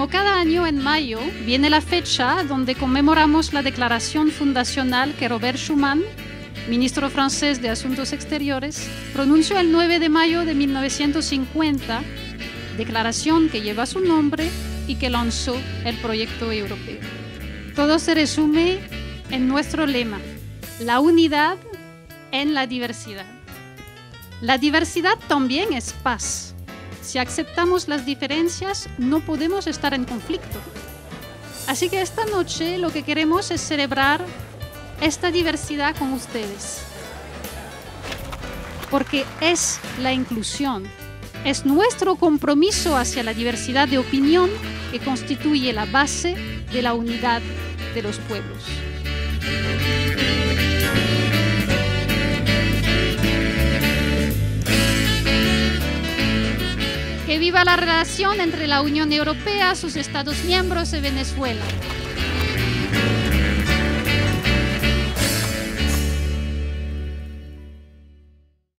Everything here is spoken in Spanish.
Como cada año en mayo viene la fecha donde conmemoramos la declaración fundacional que Robert Schuman, ministro francés de Asuntos Exteriores, pronunció el 9 de mayo de 1950, declaración que lleva su nombre y que lanzó el proyecto europeo. Todo se resume en nuestro lema: la unidad en la diversidad. La diversidad también es paz. Si aceptamos las diferencias, no podemos estar en conflicto. Así que esta noche lo que queremos es celebrar esta diversidad con ustedes. Porque es la inclusión, es nuestro compromiso hacia la diversidad de opinión que constituye la base de la unidad de los pueblos. Que viva la relación entre la Unión Europea, sus Estados miembros y Venezuela.